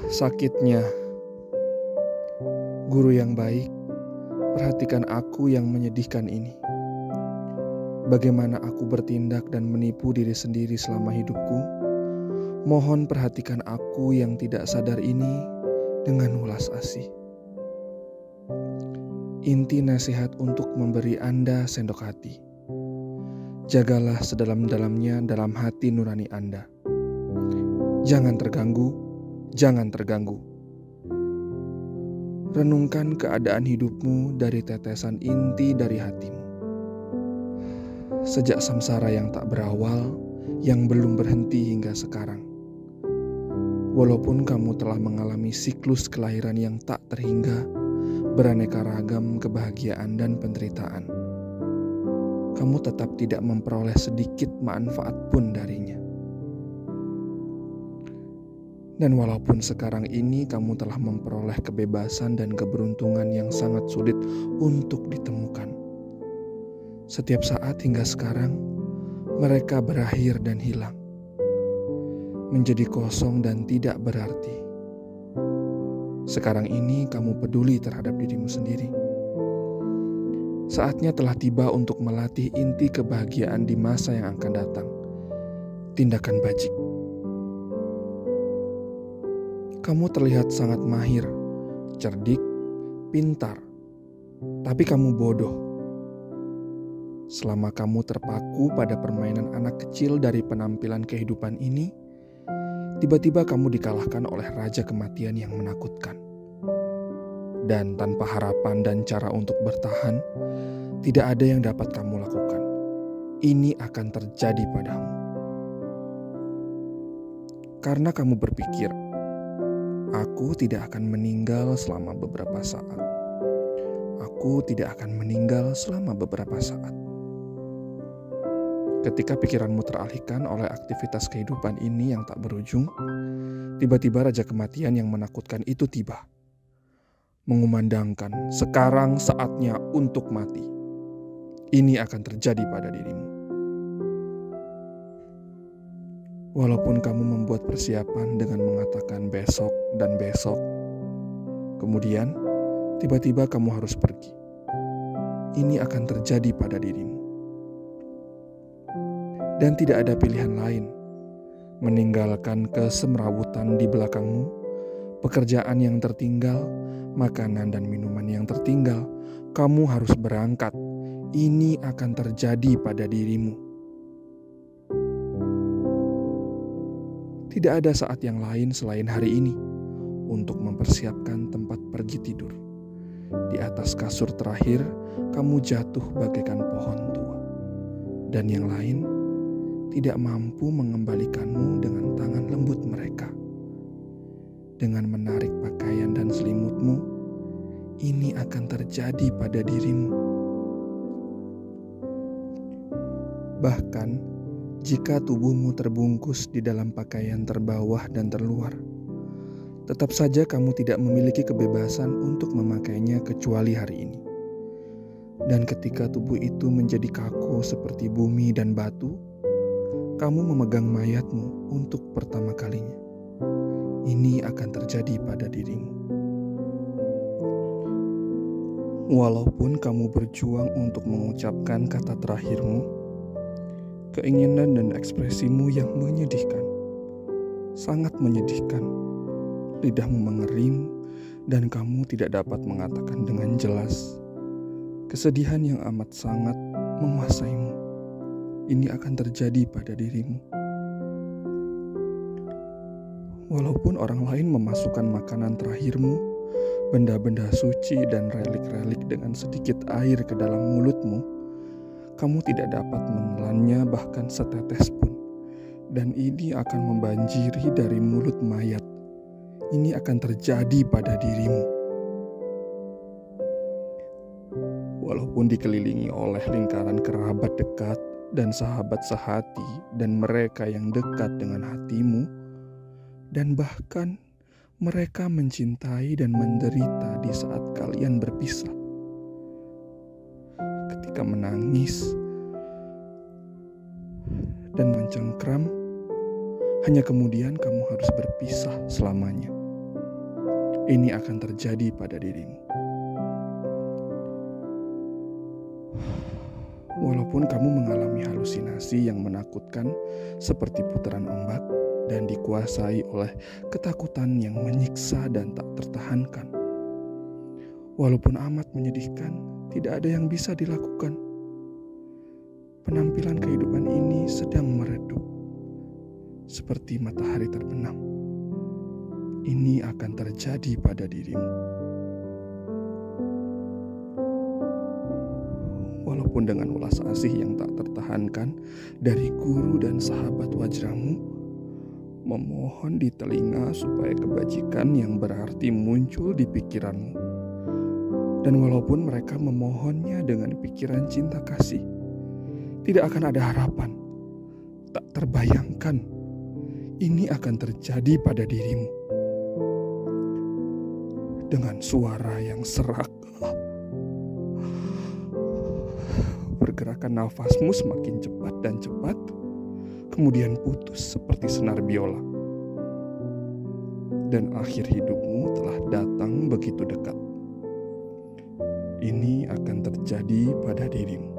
Sakitnya, guru yang baik, perhatikan aku yang menyedihkan ini. Bagaimana aku bertindak dan menipu diri sendiri selama hidupku. Mohon perhatikan aku yang tidak sadar ini dengan ulas asih. Inti nasihat untuk memberi Anda sendok hati. Jagalah sedalam-dalamnya dalam hati nurani Anda. Jangan terganggu, jangan terganggu. Renungkan keadaan hidupmu dari tetesan inti dari hatimu. Sejak samsara yang tak berawal, yang belum berhenti hingga sekarang. Walaupun kamu telah mengalami siklus kelahiran yang tak terhingga, beraneka ragam kebahagiaan dan penderitaan, kamu tetap tidak memperoleh sedikit manfaat pun darinya. Dan walaupun sekarang ini kamu telah memperoleh kebebasan dan keberuntungan yang sangat sulit untuk ditemukan, setiap saat hingga sekarang mereka berakhir dan hilang, menjadi kosong dan tidak berarti. Sekarang ini kamu peduli terhadap dirimu sendiri. Saatnya telah tiba untuk melatih inti kebahagiaan di masa yang akan datang. Tindakan bajik. Kamu terlihat sangat mahir, cerdik, pintar, tapi kamu bodoh. Selama kamu terpaku pada permainan anak kecil dari penampilan kehidupan ini, tiba-tiba kamu dikalahkan oleh raja kematian yang menakutkan. Dan tanpa harapan dan cara untuk bertahan, tidak ada yang dapat kamu lakukan. Ini akan terjadi padamu. Karena kamu berpikir, aku tidak akan meninggal selama beberapa saat. Aku tidak akan meninggal selama beberapa saat. Ketika pikiranmu teralihkan oleh aktivitas kehidupan ini yang tak berujung, tiba-tiba raja kematian yang menakutkan itu tiba. Mengumandangkan, sekarang saatnya untuk mati. Ini akan terjadi pada dirimu. Walaupun kamu membuat persiapan dengan mengatakan besok dan besok, kemudian tiba-tiba kamu harus pergi. Ini akan terjadi pada dirimu. Dan tidak ada pilihan lain. Meninggalkan kesemrawutan di belakangmu, pekerjaan yang tertinggal, makanan dan minuman yang tertinggal, kamu harus berangkat. Ini akan terjadi pada dirimu. Tidak ada saat yang lain selain hari ini untuk mempersiapkan tempat pergi tidur. Di atas kasur terakhir, kamu jatuh bagaikan pohon tua. Dan yang lain tidak mampu mengembalikanmu dengan tangan lembut mereka. Dengan menarik pakaian dan selimutmu, ini akan terjadi pada dirimu. Bahkan, jika tubuhmu terbungkus di dalam pakaian terbawah dan terluar, tetap saja kamu tidak memiliki kebebasan untuk memakainya kecuali hari ini. Dan ketika tubuh itu menjadi kaku seperti bumi dan batu, kamu memegang mayatmu untuk pertama kalinya. Ini akan terjadi pada dirimu. Walaupun kamu berjuang untuk mengucapkan kata terakhirmu, keinginan dan ekspresimu yang menyedihkan, sangat menyedihkan. Lidahmu mengering dan kamu tidak dapat mengatakan dengan jelas. Kesedihan yang amat sangat menguasaimu. Ini akan terjadi pada dirimu. Walaupun orang lain memasukkan makanan terakhirmu, benda-benda suci dan relik-relik dengan sedikit air ke dalam mulutmu, kamu tidak dapat menelannya bahkan setetes pun. Dan ini akan membanjiri dari mulut mayat. Ini akan terjadi pada dirimu. Walaupun dikelilingi oleh lingkaran kerabat dekat dan sahabat sehati dan mereka yang dekat dengan hatimu, dan bahkan mereka mencintai dan menderita di saat kalian berpisah. Ketika menangis dan mencengkram, hanya kemudian kamu harus berpisah selamanya. ini akan terjadi pada dirimu. Walaupun kamu mengalami halusinasi yang menakutkan seperti putaran ombak dan dikuasai oleh ketakutan yang menyiksa dan tak tertahankan. Walaupun amat menyedihkan, tidak ada yang bisa dilakukan. Penampilan kehidupan ini sedang meredup, seperti matahari terbenam. Ini akan terjadi pada dirimu. Walaupun dengan ulas asih yang tak tertahankan dari guru dan sahabat wajramu, memohon di telinga supaya kebajikan yang berarti muncul di pikiranmu. Dan walaupun mereka memohonnya dengan pikiran cinta kasih, tidak akan ada harapan, tak terbayangkan, ini akan terjadi pada dirimu. Dengan suara yang serak, pergerakan nafasmu semakin cepat dan cepat, kemudian putus seperti senar biola. Dan akhir hidupmu telah datang begitu dekat. Ini akan terjadi pada dirimu.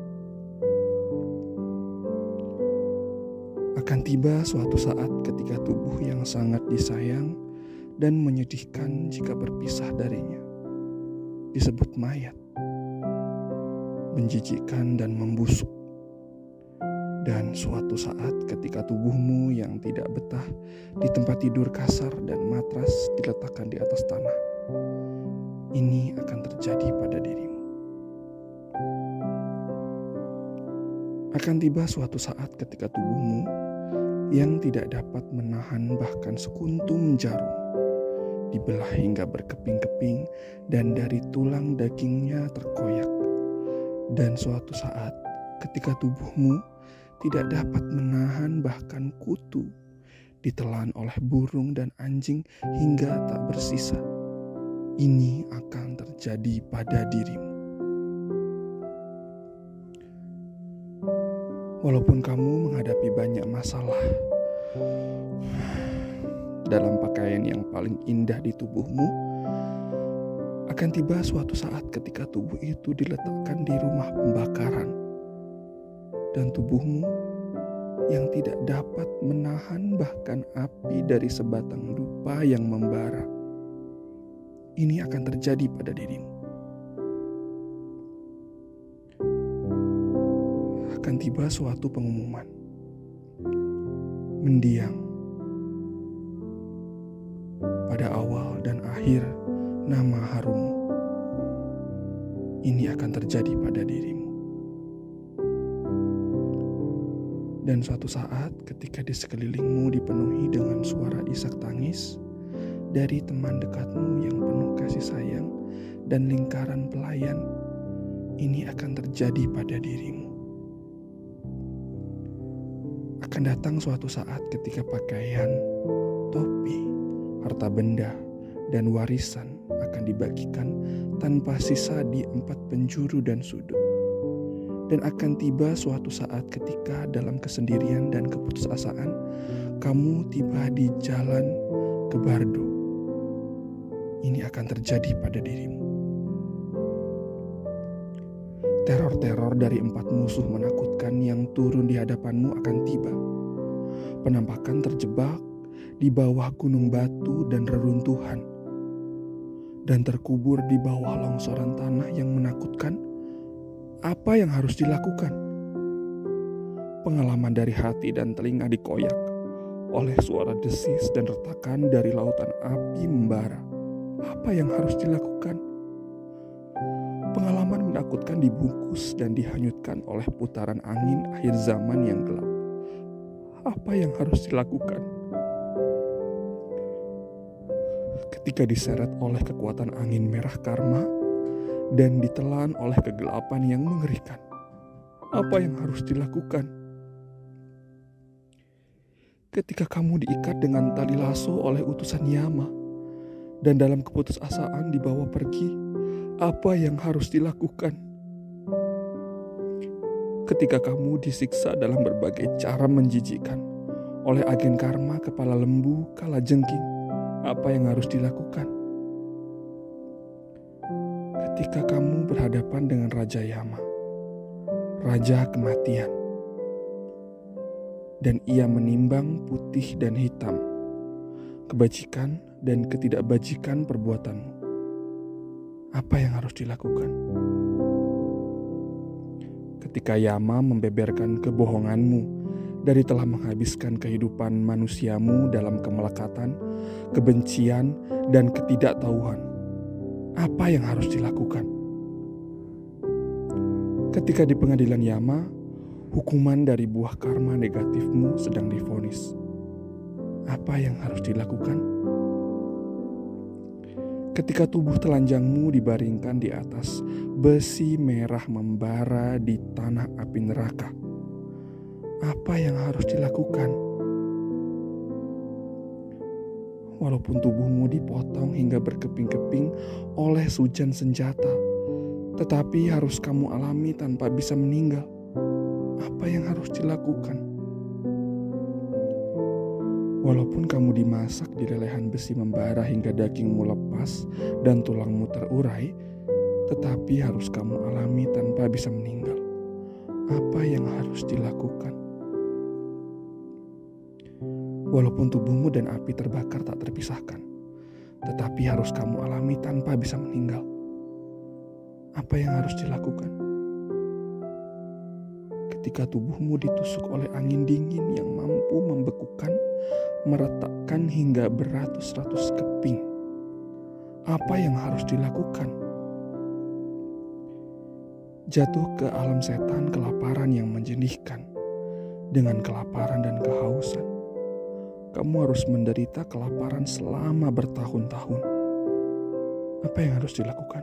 Akan tiba suatu saat ketika tubuh yang sangat disayang dan menyedihkan jika berpisah darinya disebut mayat, menjijikkan dan membusuk. Dan suatu saat ketika tubuhmu yang tidak betah di tempat tidur kasar dan matras diletakkan di atas tanah, ini akan terjadi pada dirimu. Akan tiba suatu saat ketika tubuhmu yang tidak dapat menahan bahkan sekuntum jarum dibelah hingga berkeping-keping dan dari tulang dagingnya terkoyak. Dan suatu saat ketika tubuhmu tidak dapat menahan bahkan kutu ditelan oleh burung dan anjing hingga tak bersisa, ini akan terjadi pada dirimu. Walaupun kamu menghadapi banyak masalah, dalam pakaian yang paling indah di tubuhmu, akan tiba suatu saat ketika tubuh itu diletakkan di rumah pembakaran. Dan tubuhmu yang tidak dapat menahan bahkan api dari sebatang dupa yang membara, ini akan terjadi pada dirimu. Akan tiba suatu pengumuman. Mendiang. Pada awal dan akhir nama harummu. Ini akan terjadi pada dirimu. Dan suatu saat ketika di sekelilingmu dipenuhi dengan suara isak tangis dari teman dekatmu yang penuh kasih sayang dan lingkaran pelayan, ini akan terjadi pada dirimu. Akan datang suatu saat ketika pakaian, topi, harta benda, dan warisan akan dibagikan tanpa sisa di 4 penjuru dan sudut. Dan akan tiba suatu saat ketika dalam kesendirian dan keputusasaan kamu tiba di jalan ke Bardo. Ini akan terjadi pada dirimu. Teror-teror dari 4 musuh menakutkan yang turun di hadapanmu akan tiba. Penampakan terjebak di bawah gunung batu dan reruntuhan, dan terkubur di bawah longsoran tanah yang menakutkan. Apa yang harus dilakukan? Pengalaman dari hati dan telinga dikoyak oleh suara desis dan retakan dari lautan api membara. Apa yang harus dilakukan? Pengalaman menakutkan dibungkus dan dihanyutkan oleh putaran angin akhir zaman yang gelap. Apa yang harus dilakukan? Ketika diseret oleh kekuatan angin merah karma dan ditelan oleh kegelapan yang mengerikan, apa yang harus dilakukan? Ketika kamu diikat dengan tali lasso oleh utusan Yama dan dalam keputusasaan dibawa pergi, apa yang harus dilakukan? Ketika kamu disiksa dalam berbagai cara menjijikkan oleh agen karma kepala lembu kala jengking, apa yang harus dilakukan? ketika kamu berhadapan dengan Raja Yama, Raja Kematian, dan ia menimbang putih dan hitam, kebajikan dan ketidakbajikan perbuatanmu. Apa yang harus dilakukan? Ketika Yama membeberkan kebohonganmu dari telah menghabiskan kehidupan manusiamu dalam kemelekatan, kebencian, dan ketidaktahuan, apa yang harus dilakukan? Ketika di pengadilan Yama, hukuman dari buah karma negatifmu sedang divonis, apa yang harus dilakukan? Ketika tubuh telanjangmu dibaringkan di atas besi merah membara di tanah api neraka, apa yang harus dilakukan? Walaupun tubuhmu dipotong hingga berkeping-keping oleh hujan senjata, tetapi harus kamu alami tanpa bisa meninggal. Apa yang harus dilakukan? Walaupun kamu dimasak di lelehan besi membara hingga dagingmu lepas dan tulangmu terurai, tetapi harus kamu alami tanpa bisa meninggal. Apa yang harus dilakukan? Walaupun tubuhmu dan api terbakar tak terpisahkan, tetapi harus kamu alami tanpa bisa meninggal. Apa yang harus dilakukan? Ketika tubuhmu ditusuk oleh angin dingin yang mampu membekukan, meretakkan hingga beratus-ratus keping, apa yang harus dilakukan? Jatuh ke alam setan kelaparan yang menjendihkan. Dengan kelaparan dan kehausan, kamu harus menderita kelaparan selama bertahun-tahun. Apa yang harus dilakukan?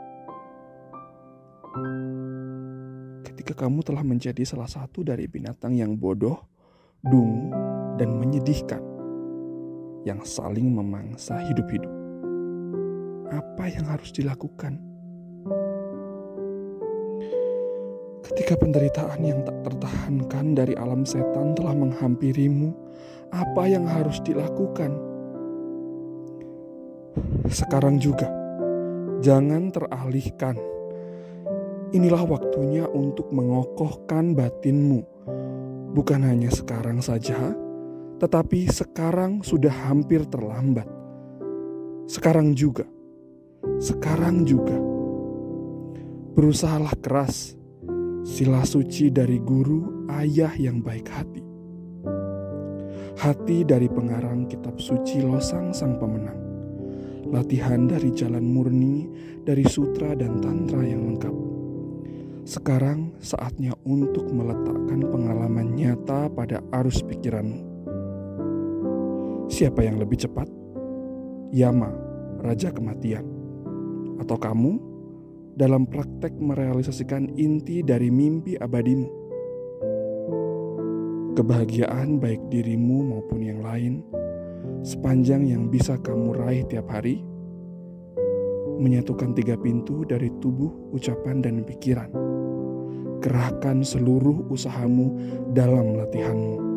Ketika kamu telah menjadi salah satu dari binatang yang bodoh, dungu, dan menyedihkan, yang saling memangsa hidup-hidup, apa yang harus dilakukan? Ketika penderitaan yang tak tertahankan dari alam setan telah menghampirimu, apa yang harus dilakukan? Sekarang juga, jangan teralihkan. Inilah waktunya untuk mengokohkan batinmu. Bukan hanya sekarang saja, tetapi sekarang sudah hampir terlambat. Sekarang juga. Berusahalah keras. Sila suci dari guru ayah yang baik hati. Hati dari pengarang kitab suci Losang Sang Pemenang. Latihan dari jalan murni, dari sutra dan tantra yang lengkap. Sekarang saatnya untuk meletakkan pengalaman nyata pada arus pikiranmu. Siapa yang lebih cepat? Yama, Raja Kematian, atau kamu dalam praktek merealisasikan inti dari mimpi abadimu? Kebahagiaan baik dirimu maupun yang lain, sepanjang yang bisa kamu raih tiap hari, menyatukan 3 pintu dari tubuh, ucapan, dan pikiran. Kerahkan seluruh usahamu dalam latihanmu.